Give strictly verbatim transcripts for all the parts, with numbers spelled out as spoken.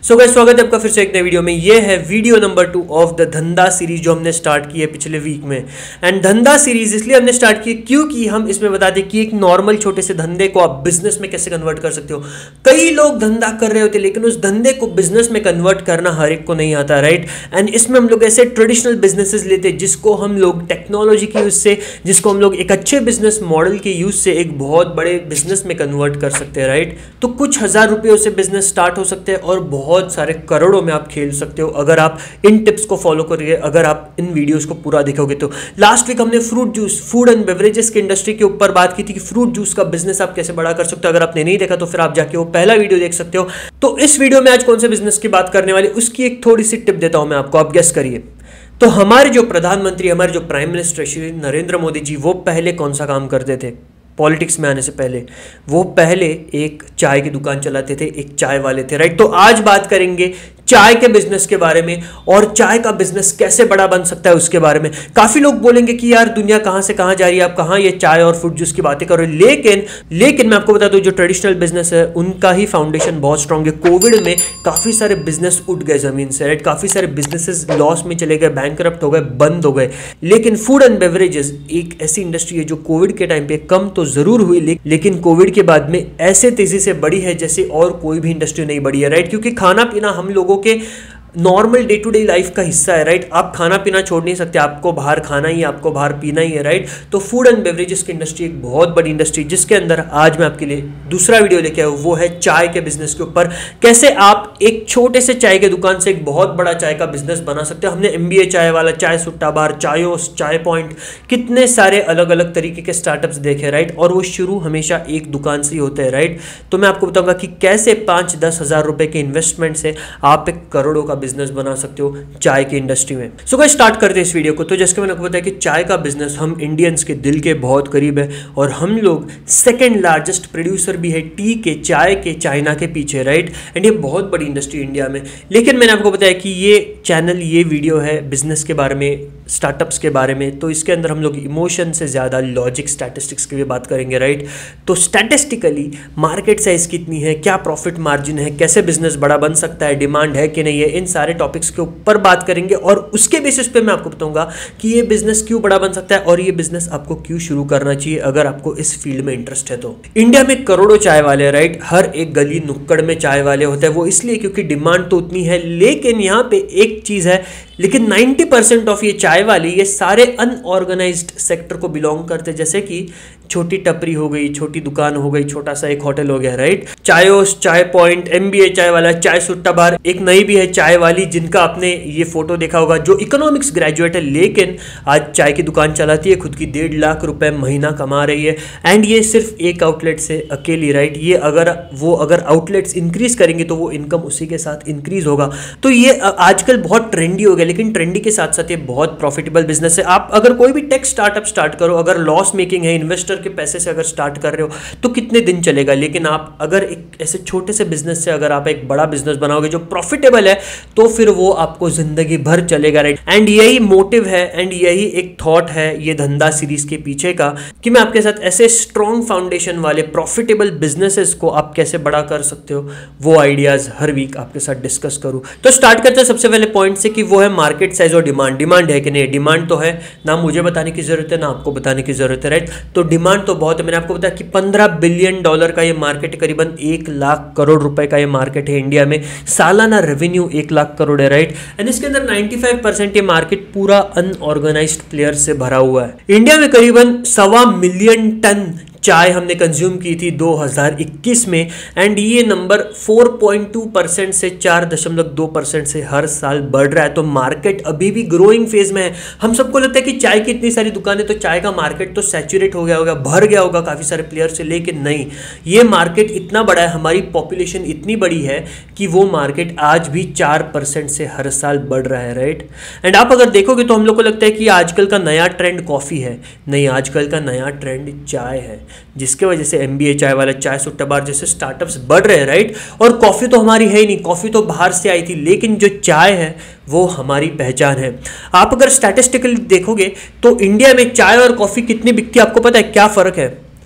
So guys, स्वागत है आपका फिर से एक नए वीडियो में। ये है video number two of the धंधा सीरीज जो हमने स्टार्ट की है पिछले वीक में। एंड धंधा सीरीज इसलिए हमने स्टार्ट की क्योंकि हम इसमें बताते हैं कि एक नॉर्मल छोटे से धंधे को आप बिजनेस में कैसे कन्वर्ट कर सकते हो। कई लोग धंधा कर रहे होते लेकिन उस धंधे को बिजनेस में कन्वर्ट करना हर एक को नहीं आता, राइट। एंड इसमें हम लोग ऐसे ट्रेडिशनल बिजनेसेस लेते हैं जिसको हम लोग टेक्नोलॉजी के यूज से, जिसको हम लोग एक अच्छे बिजनेस मॉडल के यूज से एक बहुत बड़े बिजनेस में कन्वर्ट कर सकते हैं, राइट। तो कुछ हजार रुपयों से बिजनेस स्टार्ट हो सकते हैं और बहुत सारे करोड़ों में आप खेल सकते हो अगर आप इन टिप्स को फॉलो करिए, अगर आप इन वीडियोस को पूरा देखोगे तो। लास्ट वीक हमने fruit juice, food and beverages की इंडस्ट्री के ऊपर बात की थी कि फ्रूट जूस का बिजनेस आप कैसे बड़ा कर सकते हो। अगर आपने नहीं देखा तो फिर आप जाके वो पहला वीडियो देख सकते हो। तो इस वीडियो में आज कौन से बिजनेस की बात करने वाली, उसकी एक थोड़ी सी टिप देता हूं मैं आपको, आप गेस करिए। तो हमारे जो प्रधानमंत्री, हमारे जो प्राइम मिनिस्टर श्री नरेंद्र मोदी जी, वो पहले कौन सा काम करते थे पॉलिटिक्स में आने से पहले? वो पहले एक चाय की दुकान चलाते थे, एक चाय वाले थे, राइट। तो आज बात करेंगे चाय के बिजनेस के बारे में और चाय का बिजनेस कैसे बड़ा बन सकता है उसके बारे में। काफी लोग बोलेंगे कि यार दुनिया कहां से कहां जा रही है, आप कहां ये चाय और फ्रूट जूस की बातें करो। लेकिन लेकिन मैं आपको बता दूं, जो ट्रेडिशनल बिजनेस है उनका ही फाउंडेशन बहुत स्ट्रांग है। कोविड में काफी सारे बिजनेस उठ गए जमीन से, राइट। काफी सारे बिजनेसेस लॉस में चले गए, बैंकरप्ट हो गए, बंद हो गए। लेकिन फूड एंड बेवरेजेस एक ऐसी इंडस्ट्री है जो कोविड के टाइम पे कम तो जरूर हुई, लेकिन कोविड के बाद में ऐसे तेजी से बढ़ी है जैसे और कोई भी इंडस्ट्री नहीं बढ़ी है, राइट। क्योंकि खाना पीना हम लोगों के normal day to day life का हिस्सा है, राइट। आप खाना पीना छोड़ नहीं सकते, आपको बाहर खाना ही है, आपको बाहर पीना ही है, राइट। तो फूड एंड बेवरेजेस की इंडस्ट्री एक बहुत बड़ी इंडस्ट्री, जिसके अंदर आज मैं आपके लिए दूसरा वीडियो लेके आया हूं। वो है चाय के बिजनेस के ऊपर, कैसे आप एक छोटे से चाय के दुकान से एक बहुत बड़ा चाय का बिजनेस बना सकते हो। हमने एमबीए चाय वाला, चाय सुट्टा बार, चायोस, चाय पॉइंट, कितने सारे अलग अलग तरीके के स्टार्टअप्स देखे, राइट। और वो शुरू हमेशा एक दुकान से ही होते हैं, राइट। तो मैं आपको बताऊंगा कि कैसे पांच दस हजार रुपए के इन्वेस्टमेंट से आप एक करोड़ों का बिजनेस बना सकते हो चाय की इंडस्ट्री में। सो गाइस, स्टार्ट करते हैं इस वीडियो को। तो जैसे मैंने आपको बताया कि चाय का बिजनेस हम इंडियंस के दिल के बहुत करीब है और हम लोग सेकंड लार्जेस्ट प्रोड्यूसर भी है टी के, चाय के, चाइना के पीछे, राइट। एंड ये बहुत बड़ी इंडस्ट्री इंडिया में। लेकिन मैंने आपको बताया कि ये चैनल, ये वीडियो है बिजनेस के बारे में, स्टार्टअप्स के बारे में। तो इसके अंदर हम लोग इमोशन से ज्यादा लॉजिक, स्टैटिस्टिक्स की भी बात करेंगे, राइट। तो स्टैटिस्टिकली मार्केट साइज कितनी है, क्या प्रॉफिट मार्जिन है, कैसे बिजनेस बड़ा बन सकता है, डिमांड है कि नहीं है, इन सारे टॉपिक्स के ऊपर बात करेंगे। और उसके बेसिस पे मैं आपको बताऊंगा कि ये बिजनेस क्यों बड़ा बन सकता है और ये बिजनेस आपको क्यों शुरू करना चाहिए अगर आपको इस फील्ड में इंटरेस्ट है तो। इंडिया में करोड़ों चाय वाले, राइट। हर एक गली नुक्कड़ में चाय वाले होते हैं। वो इसलिए क्योंकि डिमांड तो उतनी है, लेकिन यहाँ पे एक चीज है, लेकिन नब्बे परसेंट ऑफ ये चाय वाले, ये सारे अनऑर्गेनाइज्ड सेक्टर को बिलोंग करते हैं। जैसे कि छोटी टपरी हो गई, छोटी दुकान हो गई, छोटा सा एक होटल हो गया, राइट। चायोस, चाय पॉइंट, एमबीए चाय वाला, चाय सुट्टा बार, एक नई भी है चाय वाली जिनका आपने ये फोटो देखा होगा, जो इकोनॉमिक्स ग्रेजुएट है लेकिन आज चाय की दुकान चलाती है, खुद की डेढ़ लाख रुपए महीना कमा रही है। एंड ये सिर्फ एक आउटलेट से अकेली, राइट। ये अगर वो अगर आउटलेट्स इंक्रीज करेंगे तो वो इनकम उसी के साथ इंक्रीज होगा। तो ये आजकल बहुत ट्रेंडी हो गया, लेकिन ट्रेंडी के साथ साथ ये बहुत प्रॉफिटेबल बिजनेस है। आप अगर कोई भी टेक स्टार्टअप स्टार्ट करो, अगर लॉस मेकिंग है, इन्वेस्टर के पैसे से अगर स्टार्ट कर रहे हो तो कितने दिन चलेगा। लेकिन आप अगर एक ऐसे छोटे से बिजनेस से अगर आप एक बड़ा बिजनेस बनाओगे जो प्रॉफिटेबल है तो फिर वो आपको जिंदगी भर चलेगा, राइट। एंड यही मोटिव है एंड यही एक थॉट है ये धंधा सीरीज के पीछे का, कि मैं आपके साथ ऐसे स्ट्रॉन्ग फाउंडेशन वाले प्रॉफिटेबल बिजनेसेस को आप कैसे बड़ा कर सकते हो, वो आइडियाज हर वीक आपके साथ डिस्कस करूं। तो स्टार्ट करते हैं सबसे पहले पॉइंट से कि वो है मार्केट साइज और डिमांड। डिमांड है कि नहीं? डिमांड तो है, ना मुझे बताने की जरूरत है ना आपको बताने की जरूरत है, राइट। तो डिमांड तो बहुत है। मैंने आपको बताया कि पंद्रह बिलियन डॉलर का ये मार्केट, करीबन एक लाख करोड़ रुपए का ये मार्केट है इंडिया में। सालाना रेवेन्यू एक लाख करोड़ है, राइट। एंड इसके अंदर पचानवे परसेंट ये मार्केट पूरा अनऑर्गेनाइज्ड प्लेयर से भरा हुआ है। इंडिया में करीबन सवा मिलियन टन चाय हमने कंज्यूम की थी दो हज़ार इक्कीस में। एंड ये नंबर चार पॉइंट दो परसेंट से चार दशमलव दो परसेंट से हर साल बढ़ रहा है। तो मार्केट अभी भी ग्रोइंग फेज में है। हम सबको लगता है कि चाय की इतनी सारी दुकानें, तो चाय का मार्केट तो सैचुरेट हो गया होगा, भर गया होगा काफी सारे प्लेयर से, लेकिन नहीं, ये मार्केट इतना बड़ा है, हमारी पॉपुलेशन इतनी बड़ी है कि वो मार्केट आज भी चार परसेंट से हर साल बढ़ रहा है, राइट। एंड आप अगर देखोगे तो हम लोग को लगता है कि आजकल का नया ट्रेंड कॉफी है, नहीं, आजकल का नया ट्रेंड चाय है, जिसके वजह से एमबीए चाय वाला, चाय सुट्टा बार जैसे स्टार्टअप्स बढ़ रहे हैं, राइट। और कॉफी तो हमारी है ही नहीं, कॉफी तो बाहर से आई थी, लेकिन जो चाय है वो हमारी पहचान है। आप अगर स्टैटिस्टिकली देखोगे तो इंडिया में चाय और कॉफी कितनी बिकती है, आपको पता है क्या फर्क है?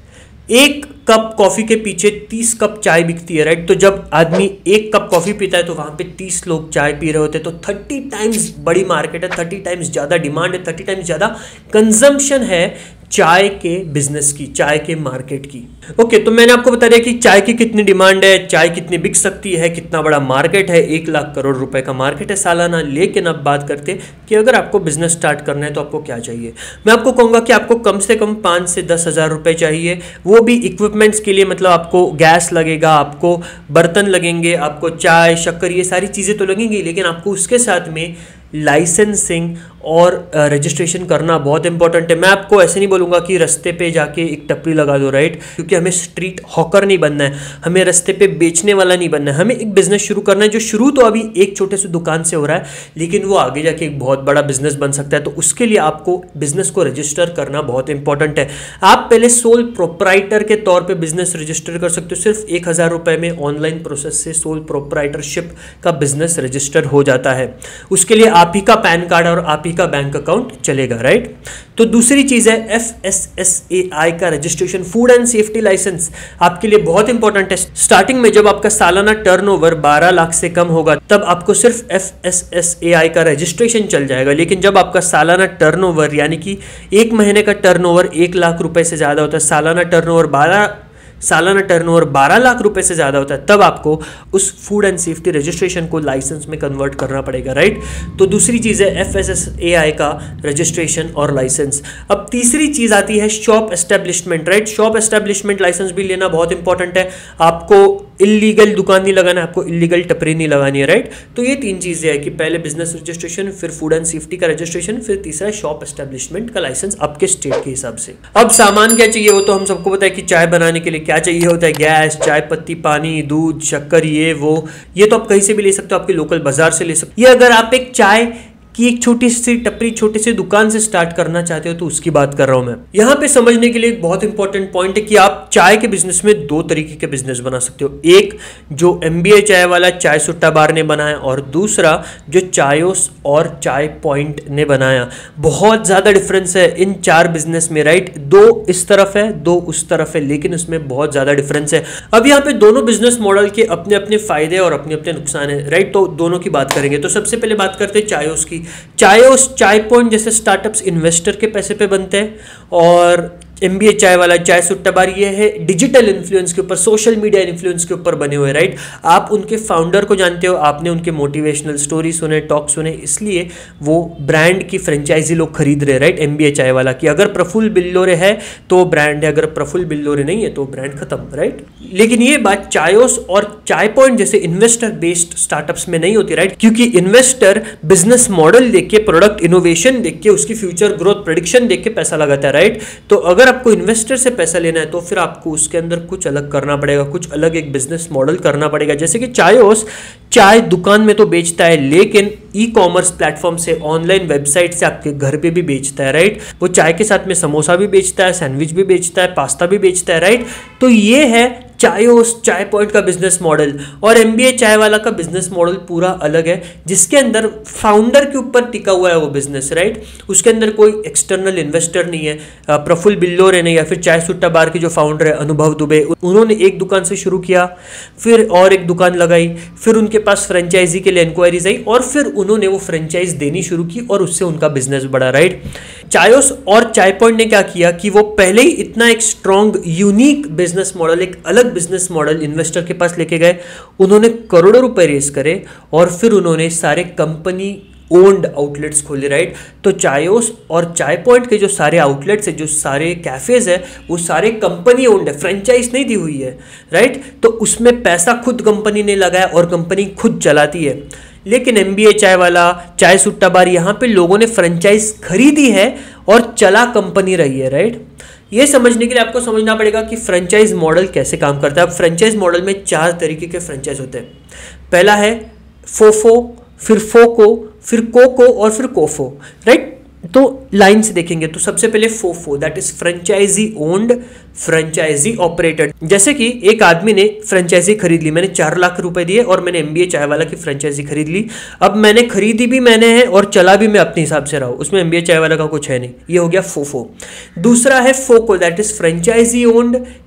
एक कप कॉफी के पीछे तीस कप चाय बिकती है, राइट। तो जब आदमी एक कप कॉफी पीता है तो वहां पे तीस लोग चाय पी रहे होते हैं, तो थर्टी टाइम्स बड़ी मार्केट है, थर्टी टाइम्स ज्यादा डिमांड है, थर्टी टाइम्स ज्यादा कंजम्पशन है चाय के बिजनेस की, चाय के मार्केट की। ओके, तो मैंने आपको बता दिया कि चाय की कितनी डिमांड है, चाय कितनी बिक सकती है, कितना बड़ा मार्केट है, एक लाख करोड़ रुपए का मार्केट है सालाना। लेकिन अब बात करते हैं कि अगर आपको बिजनेस स्टार्ट करना है तो आपको क्या चाहिए। मैं आपको कहूंगा कि आपको कम से कम पाँच से दस हजार रुपए चाहिए, वो भी इक्विपमेंट्स के लिए। मतलब आपको गैस लगेगा, आपको बर्तन लगेंगे, आपको चाय शक्कर ये सारी चीज़ें तो लगेंगी, लेकिन आपको उसके साथ में लाइसेंसिंग और रजिस्ट्रेशन uh, करना बहुत इंपॉर्टेंट है। मैं आपको ऐसे नहीं बोलूँगा कि रास्ते पे जाके एक टपरी लगा दो, राइट, क्योंकि हमें स्ट्रीट हॉकर नहीं बनना है, हमें रास्ते पे बेचने वाला नहीं बनना है। हमें एक बिजनेस शुरू करना है जो शुरू तो अभी एक छोटे से दुकान से हो रहा है, लेकिन वो आगे जाके एक बहुत बड़ा बिजनेस बन सकता है। तो उसके लिए आपको बिजनेस को रजिस्टर करना बहुत इंपॉर्टेंट है। आप पहले सोल प्रोप्राइटर के तौर पर बिजनेस रजिस्टर कर सकते हो, सिर्फ एक हज़ार रुपये में ऑनलाइन प्रोसेस से सोल प्रोप्राइटरशिप का बिजनेस रजिस्टर हो जाता है। उसके लिए आप ही का पैन कार्ड और आप ही का बैंक अकाउंट चलेगा, राइट। तो दूसरी चीज है F S S A I का registration, food and safety licence, आपके लिए बहुत इंपॉर्टेंट है। स्टार्टिंग में जब आपका सालाना टर्नओवर बारह लाख से कम होगा तब आपको सिर्फ F S S A I का रजिस्ट्रेशन चल जाएगा। लेकिन जब आपका सालाना टर्नओवर यानी कि एक महीने का टर्नओवर एक लाख रुपए से ज्यादा होता है, सालाना टर्नओवर बारह सालाना टर्नओवर बारह लाख रुपए से ज्यादा होता है, तब आपको उस फूड एंड सेफ्टी रजिस्ट्रेशन को लाइसेंस में कन्वर्ट करना पड़ेगा, राइट। तो दूसरी चीज है F S S A I का रजिस्ट्रेशन और लाइसेंस। अब तीसरी चीज आती है shop establishment, right. Shop establishment licence भी लेना बहुत इंपॉर्टेंट है। आपको इलीगल दुकान नहीं लगाना है, आपको इलीगल टपरी नहीं लगानी है, राइट। तो ये तीन चीजें हैं कि पहले बिजनेस रजिस्ट्रेशन, फिर फूड एंड सेफ्टी का रजिस्ट्रेशन, फिर तीसरा शॉप एस्टेब्लिशमेंट का लाइसेंस आपके स्टेट के हिसाब से। अब सामान क्या चाहिए वो तो हम सबको पता है कि चाय बनाने के लिए क्या चाहिए होता है, गैस, चाय पत्ती, पानी, दूध, शक्कर, ये वो ये तो आप कहीं से भी ले सकते हो, आपके लोकल बाजार से ले सकते हो। ये अगर आप एक चाय कि एक छोटी सी टपरी, छोटी सी दुकान से स्टार्ट करना चाहते हो तो उसकी बात कर रहा हूं मैं। यहां पे समझने के लिए एक बहुत इंपॉर्टेंट पॉइंट है कि आप चाय के बिजनेस में दो तरीके के बिजनेस बना सकते हो। एक जो एमबीए चाय वाला चाय सुट्टा बार ने बनाया, और दूसरा जो चायोस और चाय पॉइंट ने बनाया। बहुत ज्यादा डिफरेंस है इन चार बिजनेस में, राइट। दो इस तरफ है, दो उस तरफ है, लेकिन उसमें बहुत ज्यादा डिफरेंस है। अब यहाँ पे दोनों बिजनेस मॉडल के अपने अपने फायदे और अपने अपने नुकसान है, राइट। तो दोनों की बात करेंगे। तो सबसे पहले बात करते हैं चायोस की। चायोस, चाय पॉइंट जैसे स्टार्टअप्स इन्वेस्टर के पैसे पे बनते हैं, और एमबीए चाय वाला चाय सुट्टा बार ये है डिजिटल इन्फ्लुएंस के ऊपर, सोशल मीडिया इन्फ्लुएंस के ऊपर बने हुए, राइट। आप उनके फाउंडर को जानते हो, आपने उनके मोटिवेशनल स्टोरी सुने, टॉक सुने, इसलिए वो ब्रांड की फ्रेंचाइजी लोग खरीद रहे, राइट। एमबीए चाय वाला की अगर प्रफुल्ल बिल्लोरे है तो ब्रांड है, अगर प्रफुल्ल बिल्लोरे नहीं है तो ब्रांड खत्म, राइट। लेकिन ये बात चायोस और चाय पॉइंट जैसे इन्वेस्टर बेस्ड स्टार्टअप्स में नहीं होती, राइट, क्योंकि इन्वेस्टर बिजनेस मॉडल देख के, प्रोडक्ट इनोवेशन देख के, उसकी फ्यूचर ग्रोथ प्रेडिक्शन देख के पैसा लगाता है, राइट। तो अगर आपको इन्वेस्टर से पैसा लेना है तो फिर आपको उसके अंदर कुछ अलग करना पड़ेगा, कुछ अलग एक बिजनेस मॉडल करना पड़ेगा। जैसे कि चायोस चाय दुकान में तो बेचता है, लेकिन ई कॉमर्स प्लेटफॉर्म से, ऑनलाइन वेबसाइट से आपके घर पे भी बेचता है, राइट। वो चाय के साथ में समोसा भी बेचता है, सैंडविच भी बेचता है, पास्ता भी बेचता है, राइट। तो ये है चायोस, चाय पॉइंट का बिजनेस मॉडल। और एमबीए चाय वाला का बिजनेस मॉडल पूरा अलग है, जिसके अंदर फाउंडर के ऊपर टिका हुआ है वो बिजनेस, राइट। उसके अंदर कोई एक्सटर्नल इन्वेस्टर नहीं है, प्रफुल्ल बिल्लोरे नहीं, या फिर चाय सुट्टा बार के जो फाउंडर है अनुभव दुबे, उन्होंने एक दुकान से शुरू किया, फिर और एक दुकान लगाई, फिर उनके पास फ्रेंचाइजी के लिए इंक्वायरीज आई, और फिर उन्होंने वो फ्रेंचाइज देनी शुरू की और उससे उनका बिजनेस बढ़ा, राइट। चायोस और चाय पॉइंट ने क्या किया कि वो पहले ही इतना एक स्ट्रॉन्ग यूनिक बिजनेस मॉडल, एक अलग बिजनेस मॉडल इन्वेस्टर के पास लेके गए। उन्होंने करोड़ों रुपए रेस करे और फिर उन्होंने सारे कंपनी ओन्ड आउटलेट्स खोले, राइट। तो चायोस और चाय पॉइंट के जो सारे आउटलेट्स है, जो सारे कैफेज है, वो सारे कंपनी ओन्ड है, फ्रेंचाइज नहीं दी हुई है, राइट। तो उसमें पैसा खुद कंपनी ने लगाया और कंपनी खुद चलाती है। लेकिन एमबीए चाय वाला, चाय सुट्टा बार, यहाँ पे लोगों ने फ्रेंचाइज खरीदी है और चला कंपनी रही है, राइट। ये समझने के लिए आपको समझना पड़ेगा कि फ्रेंचाइज मॉडल कैसे काम करता है। अब फ्रेंचाइज मॉडल में चार तरीके के फ्रेंचाइज होते हैं। पहला है फोफो, फिर फोको, फिर कोको और फिर कोफो, राइट। तो लाइन से देखेंगे तो सबसे पहले FOFO, that is franchisee owned, franchisee operated. जैसे कि एक आदमी ने फ्रेंचाइजी खरीद ली, मैंने चार लाख रुपए दिए और मैंने एमबीए चाय वाला की फ्रेंचाइजी खरीद ली। अब मैंने खरीदी भी मैंने है और चला भी मैं अपने हिसाब से रहा हूं, उसमें एमबीए चाय वाला का कुछ है नहीं, ये हो गया फोफो। दूसरा है FOCO, that is franchisee owned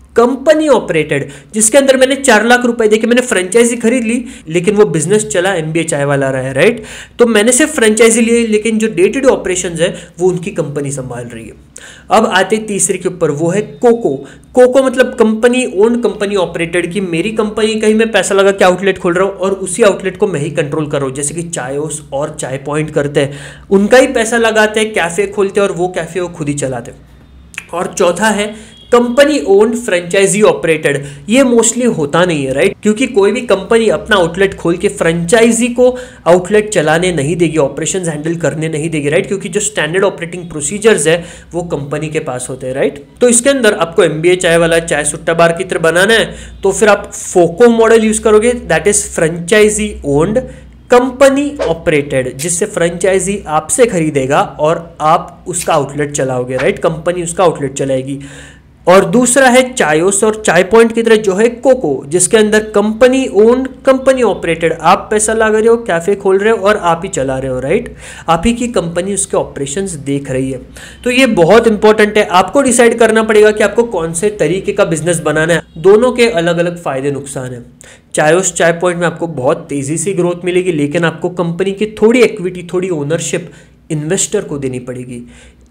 company operated, जिसके अंदर मैंने चार लाख रुपए देके मैंने फ्रेंचाइजी खरीद ली, लेकिन वो बिजनेस चला एमबीए चाय वाला रहा है, राइट। तो मैंने सिर्फ फ्रेंचाइजी ली, लेकिन जो डे टू डे ऑपरेशंस है वो उनकी कंपनी संभाल रही है। अब आते तीसरे के ऊपर, वो है कोको। कोको मतलब कंपनी ओन, कंपनी ऑपरेटेड, की मेरी कंपनी कहीं मैं पैसा लगा के आउटलेट खोल रहा हूँ और उसी आउटलेट को मैं ही कंट्रोल कर रहा हूँ, जैसे कि चायोस और चाय पॉइंट करते हैं, उनका ही पैसा लगाते हैं, कैफे खोलते हैं और वो कैफे वो खुद ही चलाते हैं। और चौथा है कंपनी ओन्ड फ्रेंचाइजी ऑपरेटेड। ये मोस्टली होता नहीं है, राइट, क्योंकि कोई भी कंपनी अपना आउटलेट खोल के फ्रेंचाइजी को आउटलेट चलाने नहीं देगी, ऑपरेशंस हैंडल करने नहीं देगी, राइट, क्योंकि जो स्टैंडर्ड ऑपरेटिंग प्रोसीजर्स है वो कंपनी के पास होते हैं, राइट। तो इसके अंदर आपको एमबीए चाय वाला चाय सुट्टा बार की तरह बनाना है, तो फिर आप फोको मॉडल यूज करोगे, that is franchisee owned company operated, जिससे फ्रेंचाइजी आपसे खरीदेगा और आप उसका आउटलेट चलाओगे, राइट, कंपनी उसका आउटलेट चलाएगी। और दूसरा है चायोस और चाय पॉइंट की तरह जो है कोको, जिसके अंदर कंपनी ओन्ड कंपनी ऑपरेटेड, आप पैसा लगा रहे हो, कैफे खोल रहे हो और आप ही चला रहे हो, राइट, आप ही की कंपनी उसके ऑपरेशंस देख रही है। तो ये बहुत इंपॉर्टेंट है, आपको डिसाइड करना पड़ेगा कि आपको कौन से तरीके का बिजनेस बनाना है। दोनों के अलग अलग फायदे नुकसान है। चायोस चाय पॉइंट में आपको बहुत तेजी से ग्रोथ मिलेगी, लेकिन आपको कंपनी की थोड़ी इक्विटी, थोड़ी ओनरशिप इन्वेस्टर को देनी पड़ेगी।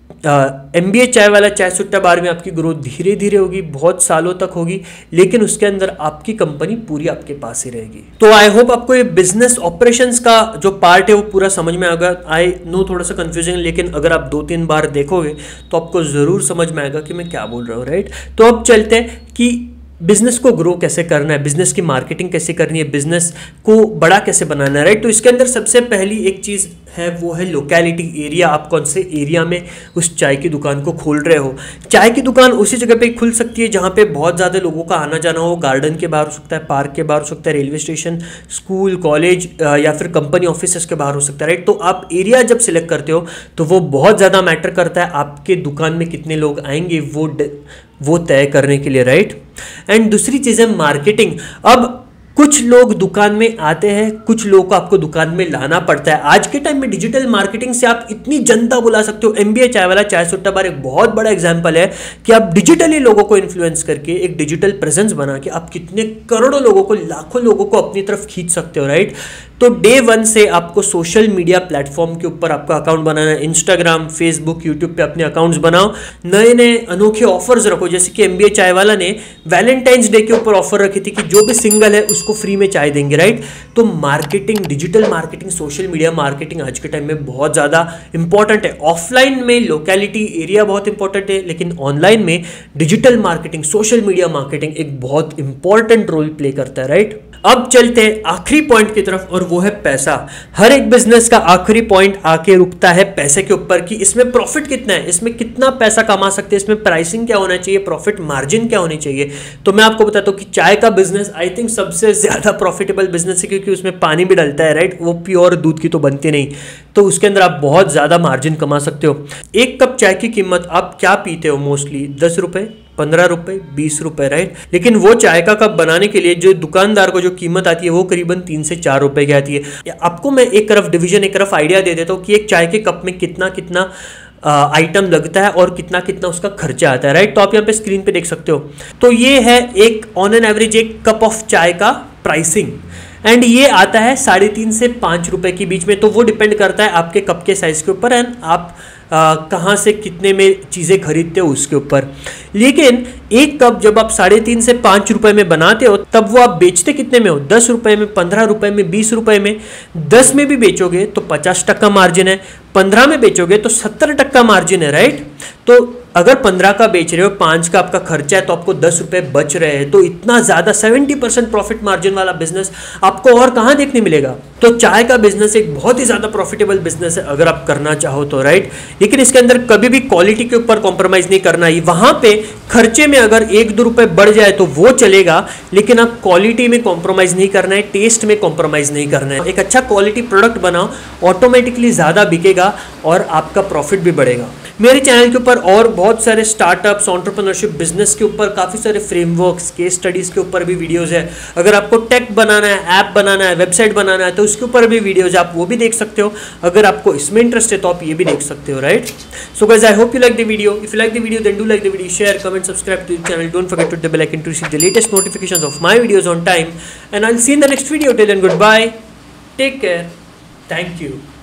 एमबीए चाय वाला चाय सुट्टा बार में आपकी ग्रोथ धीरे धीरे होगी, बहुत सालों तक होगी, लेकिन उसके अंदर आपकी कंपनी पूरी आपके पास ही रहेगी। तो आई होप आपको ये बिजनेस ऑपरेशंस का जो पार्ट है वो पूरा समझ में आएगा। आई नो थोड़ा सा कंफ्यूजिंग, लेकिन अगर आप दो तीन बार देखोगे तो आपको जरूर समझ में आएगा कि मैं क्या बोल रहा हूँ, राइट। तो अब चलते हैं कि बिजनेस को ग्रो कैसे करना है, बिजनेस की मार्केटिंग कैसे करनी है, बिजनेस को बड़ा कैसे बनाना है, राइट। तो इसके अंदर सबसे पहली एक चीज़ है वो है लोकेलिटी, एरिया। आप कौन से एरिया में उस चाय की दुकान को खोल रहे हो। चाय की दुकान उसी जगह पे खुल सकती है जहाँ पे बहुत ज़्यादा लोगों का आना जाना हो। गार्डन के बाहर हो सकता है, पार्क के बाहर हो सकता है, रेलवे स्टेशन, स्कूल, कॉलेज या फिर कंपनी ऑफिस के बाहर हो सकता है, राइट। तो आप एरिया जब सिलेक्ट करते हो तो वो बहुत ज़्यादा मैटर करता है आपके दुकान में कितने लोग आएंगे वो वो तय करने के लिए, राइट। एंड दूसरी चीज़ है मार्केटिंग। अब कुछ लोग दुकान में आते हैं, कुछ लोगों को आपको दुकान में लाना पड़ता है। आज के टाइम में डिजिटल मार्केटिंग से आप इतनी जनता बुला सकते हो। एमबीए चाय वाला चाय सुट्टा बार एक बहुत बड़ा एग्जांपल है कि आप डिजिटली लोगों को इन्फ्लुएंस करके एक डिजिटल प्रेजेंस बना के आप कितने करोड़ों लोगों को, लाखों लोगों को अपनी तरफ खींच सकते हो, राइट। तो डे वन से आपको सोशल मीडिया प्लेटफॉर्म के ऊपर आपका अकाउंट बनाना है। इंस्टाग्राम, फेसबुक, यूट्यूब पे अपने अकाउंट्स बनाओ, नए नए अनोखे ऑफर्स रखो। जैसे कि एमबीए चाय वाला ने वैलेंटाइंस डे के ऊपर ऑफर रखी थी कि जो भी सिंगल है उसको फ्री में चाय देंगे, राइट। तो marketing, digital marketing, social media marketing आज के टाइम में बहुत ज़्यादा इंपॉर्टेंट है। ऑफलाइन में लोकेलिटी, एरिया बहुत इंपॉर्टेंट है, लेकिन ऑनलाइन में digital marketing, social media marketing एक बहुत इंपॉर्टेंट रोल प्ले करता है, राइट। अब चलते हैं आखिरी पॉइंट की तरफ और वो है पैसा। हर एक बिजनेस का आखिरी पॉइंट आके रुकता है पैसे के ऊपर कि इसमें प्रॉफिट कितना है, इसमें कितना पैसा कमा सकते हैं, इसमें प्राइसिंग क्या होना चाहिए, प्रॉफिट मार्जिन क्या होनी चाहिए। तो मैं आपको बताता हूँ कि चाय का बिजनेस आई थिंक सबसे ज्यादा प्रॉफिटेबल बिजनेस है, क्योंकि उसमें पानी भी डलता है, राइट। वो प्योर दूध की तो बनती नहीं, तो उसके अंदर आप बहुत ज्यादा मार्जिन कमा सकते हो। एक कप चाय की कीमत आप क्या पीते हो मोस्टली, दस रुपए, पंद्रह रुपए, बीस रुपए, राइट। लेकिन वो चाय का कप बनाने के लिए जो दुकानदार को जो कीमत आती है वो करीबन तीन से चार रुपए की आती है। आपको मैं एक तरफ डिवीजन, एक तरफ आइडिया दे देता हूँ कि एक चाय के कप में कितना कितना आइटम uh, लगता है और कितना कितना उसका खर्चा आता है, राइट। तो आप यहाँ पे स्क्रीन पे देख सकते हो। तो ये है एक ऑन एन एवरेज एक कप ऑफ चाय का प्राइसिंग, एंड ये आता है साढ़े तीन से पाँच रुपए के बीच में। तो वो डिपेंड करता है आपके कप के साइज के ऊपर, एंड आप Uh, कहाँ से कितने में चीज़ें खरीदते हो उसके ऊपर। लेकिन एक कप जब आप साढ़े तीन से पाँच रुपए में बनाते हो तब वो आप बेचते कितने में हो, दस रुपए में, पंद्रह रुपए में, बीस रुपए में। दस में भी बेचोगे तो पचास टक्का मार्जिन है, पंद्रह में बेचोगे तो सत्तर टक्का मार्जिन है, राइट। तो अगर पंद्रह का बेच रहे हो, पाँच का आपका खर्चा है, तो आपको दस रुपए बच रहे हैं। तो इतना ज़्यादा सेवेंटी परसेंट प्रॉफिट मार्जिन वाला बिजनेस आपको और कहाँ देखने मिलेगा। तो चाय का बिजनेस एक बहुत ही ज़्यादा प्रॉफिटेबल बिजनेस है अगर आप करना चाहो तो, राइट। लेकिन इसके अंदर कभी भी क्वालिटी के ऊपर कॉम्प्रोमाइज़ नहीं करना है। वहाँ पे खर्चे में अगर एक दो रुपए बढ़ जाए तो वो चलेगा, लेकिन आप क्वालिटी में कॉम्प्रोमाइज़ नहीं करना है, टेस्ट में कॉम्प्रोमाइज़ नहीं करना है। एक अच्छा क्वालिटी प्रोडक्ट बनाओ, ऑटोमेटिकली ज़्यादा बिकेगा और आपका प्रॉफिट भी बढ़ेगा। मेरे चैनल के ऊपर और बहुत सारे स्टार्टअप्स, एंटरप्रेन्योरशिप, बिजनेस के ऊपर काफ़ी सारे फ्रेमवर्क्स, केस स्टडीज़ के ऊपर भी वीडियोज़ है। अगर आपको टेक बनाना है, ऐप बनाना है, वेबसाइट बनाना है तो उसके ऊपर भी वीडियोज़ आप वो भी देख सकते हो। अगर आपको इसमें इंटरेस्ट है तो आप ये भी देख सकते हो, right. So guys, I hope you like the video. If you like the video then do like the video, share, comment, subscribe to the channel, don't forget to hit the bell icon to receive the latest notifications of my videos on time, and I will see in the next video. Till then, good bye, take care, thank you.